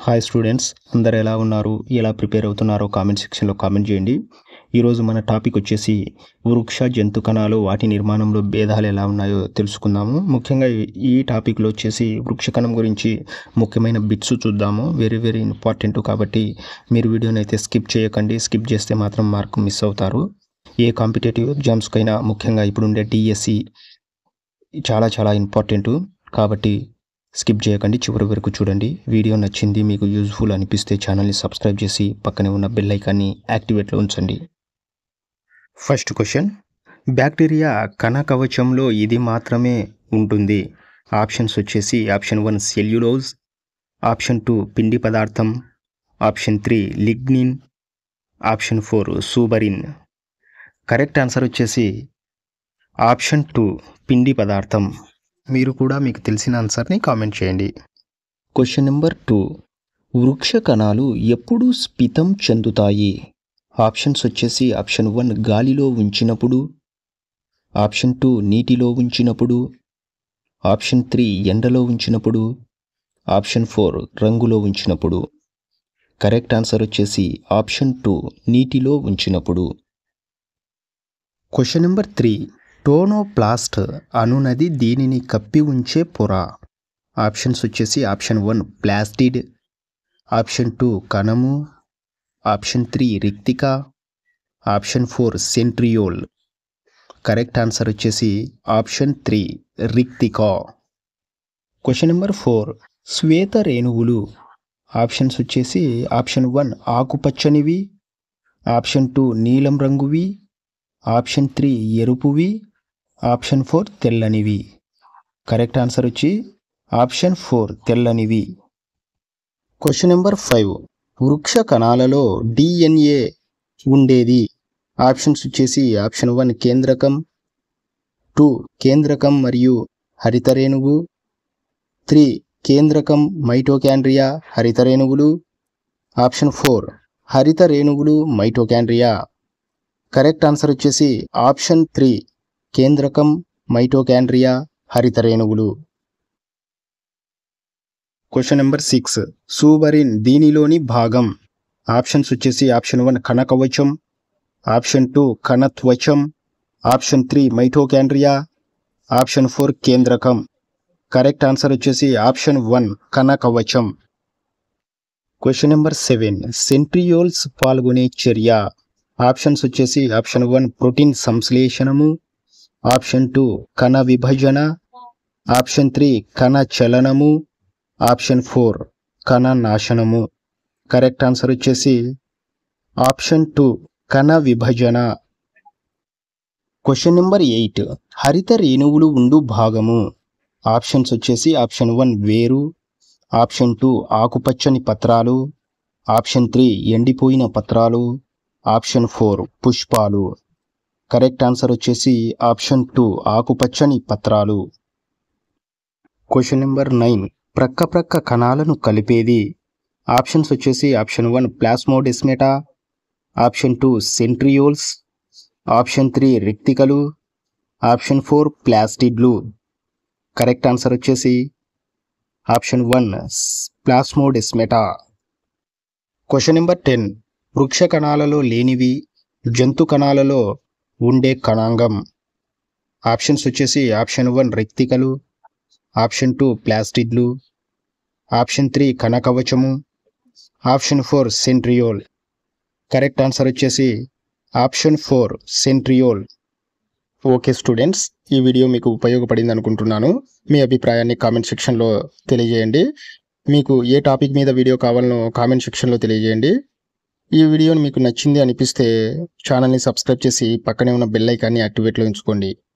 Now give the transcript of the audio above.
Hi students, అందరు ఎలా ఉన్నారు, ఎలా ప్రిపేర్ అవుతున్నారో కామెంట్ సెక్షన్లో కామెంట్ చేయండి. ఈరోజు మన టాపిక్ వచ్చేసి వృక్ష జంతు కణాలు, వాటి నిర్మాణంలో భేదాలు ఎలా ఉన్నాయో తెలుసుకుందాము. ముఖ్యంగా ఈ టాపిక్లో వచ్చేసి వృక్ష కణం గురించి ముఖ్యమైన బిట్స్ చూద్దాము. వెరీ ఇంపార్టెంట్ కాబట్టి మీరు వీడియోని అయితే స్కిప్ చేయకండి. స్కిప్ చేస్తే మాత్రం మార్క్ మిస్ అవుతారు. ఏ కాంపిటేటివ్ ఎగ్జామ్స్కైనా ముఖ్యంగా ఇప్పుడుండే డిఎస్సి చాలా ఇంపార్టెంట్ కాబట్టి స్కిప్ చేయకండి, చివరి వరకు చూడండి. వీడియో నచ్చింది, మీకు యూజ్ఫుల్ అనిపిస్తే ఛానల్ని సబ్స్క్రైబ్ చేసి పక్కనే ఉన్న బెల్ ఐకాన్ని యాక్టివేట్లో ఉంచండి. ఫస్ట్ క్వశ్చన్, బ్యాక్టీరియా కణ కవచంలో ఇది మాత్రమే ఉంటుంది. ఆప్షన్స్ వచ్చేసి ఆప్షన్ 1 సెల్యులోజ్, ఆప్షన్ 2 పిండి పదార్థం, option 3 lignin, option 4 suberin. Correct answer వచ్చేసి ఆప్షన్ 2 పిండి పదార్థం. మీరు కూడా మీకు తెలిసిన ఆన్సర్ని కామెంట్ చేయండి. క్వశ్చన్ నెంబర్ 2, వృక్ష కణాలు ఎప్పుడు స్ఫితం చెందుతాయి? ఆప్షన్స్ వచ్చేసి ఆప్షన్ 1 గాలిలో ఉంచినప్పుడు, ఆప్షన్ 2 నీటిలో ఉంచినప్పుడు, ఆప్షన్ 3 ఎండలో ఉంచినప్పుడు, ఆప్షన్ 4 రంగులో ఉంచినప్పుడు. కరెక్ట్ ఆన్సర్ వచ్చేసి ఆప్షన్ 2 నీటిలో ఉంచినప్పుడు. క్వశ్చన్ నెంబర్ 3, టోనోప్లాస్ట్ అనునది దీనిని కప్పి ఉంచే పొర. ఆప్షన్స్ వచ్చేసి ఆప్షన్ 1 ప్లాస్టిడ్, ఆప్షన్ 2 కణము, ఆప్షన్ 3 రిక్తిక, ఆప్షన్ 4 సెంట్రియోల్. కరెక్ట్ ఆన్సర్ వచ్చేసి ఆప్షన్ 3 రిక్తిక. క్వశ్చన్ నెంబర్ 4, శ్వేత రేణువులు. ఆప్షన్స్ వచ్చేసి ఆప్షన్ 1 ఆకుపచ్చనివి, ఆప్షన్ 2 నీలం రంగువి, ఆప్షన్ 3 ఎరుపువి, ఆప్షన్ 4 తెల్లనివి. కరెక్ట్ ఆన్సర్ వచ్చి ఆప్షన్ 4 తెల్లనివి. క్వశ్చన్ నెంబర్ 5, వృక్ష కణాలలో డిఎన్ఏ ఉండేది. ఆప్షన్స్ వచ్చేసి ఆప్షన్ 1 కేంద్రకం, 2 కేంద్రకం మరియు హరితరేణువు, 3 కేంద్రకం మైటోకాండ్రియా హరితరేణువులు, ఆప్షన్ 4 హరితరేణువులు మైటోకాండ్రియా. కరెక్ట్ ఆన్సర్ వచ్చేసి ఆప్షన్ 3 కేంద్రకం మైటోకాండ్రియా హరితరేణువులు. క్వశ్చన్ నెంబర్ 6, సూబరిన్ దీనిలోని భాగం. ఆప్షన్స్ వచ్చేసి ఆప్షన్ 1 కణ కవచం, ఆప్షన్ 2 కణత్వచం, ఆప్షన్ 3 మైటోకాండ్రియా, ఆప్షన్ 4 కేంద్రకం. కరెక్ట్ ఆన్సర్ వచ్చేసి ఆప్షన్ 1 కణ కవచం. క్వశ్చన్ నెంబర్ 7, సెంట్రియోల్స్ పాల్గొనే చర్య. ఆప్షన్స్ వచ్చేసి ఆప్షన్ 1 ప్రోటీన్ సంశ్లేషణము, ఆప్షన్ 2 కణ విభజన, ఆప్షన్ 3 కణ చలనము, ఆప్షన్ 4 కణ నాశనము. కరెక్ట్ ఆన్సర్ వచ్చేసి ఆప్షన్ 2 కణ విభజన. క్వశ్చన్ నెంబర్ 8, హరిత రేణువులు ఉండు భాగము. ఆప్షన్స్ వచ్చేసి ఆప్షన్ 1 వేరు, ఆప్షన్ 2 ఆకుపచ్చని పత్రాలు, ఆప్షన్ 3 ఎండిపోయిన పత్రాలు, ఆప్షన్ 4 పుష్పాలు. కరెక్ట్ ఆన్సర్ వచ్చేసి ఆప్షన్ 2 ఆకుపచ్చని పత్రాలు. క్వశ్చన్ నెంబర్ 9, ప్రక్క కణాలను కలిపేది. ఆప్షన్స్ వచ్చేసి option 1 plasmodesmata, option 2 centrioles, option 3 రిక్తికలు, ఆప్షన్ 4 ప్లాస్టిడ్లు. కరెక్ట్ ఆన్సర్ వచ్చేసి ఆప్షన్ 1 ప్లాస్మోడెస్మాటా. క్వశ్చన్ నెంబర్ 10, వృక్ష కణాలలో లేనివి, జంతు కణాలలో ఉండే కణాంగం. ఆప్షన్స్ వచ్చేసి ఆప్షన్ 1 రిక్తికలు, ఆప్షన్ 2 ప్లాస్టిడ్లు, ఆప్షన్ 3 కణ కవచము, ఆప్షన్ 4 సెంట్రియోల్. కరెక్ట్ ఆన్సర్ వచ్చేసి ఆప్షన్ 4 సెంట్రియోల్. ఓకే స్టూడెంట్స్, ఈ వీడియో మీకు ఉపయోగపడింది అనుకుంటున్నాను. మీ అభిప్రాయాన్ని కామెంట్ సెక్షన్లో తెలియజేయండి. మీకు ఏ టాపిక్ మీద వీడియో కావాలనో కామెంట్ సెక్షన్లో తెలియజేయండి. ఈ వీడియోని మీకు నచ్చింది అనిపిస్తే ఛానల్ని సబ్స్క్రైబ్ చేసి పక్కనే ఉన్న బెల్ ఐకాన్ని యాక్టివేట్లో ఉంచుకోండి.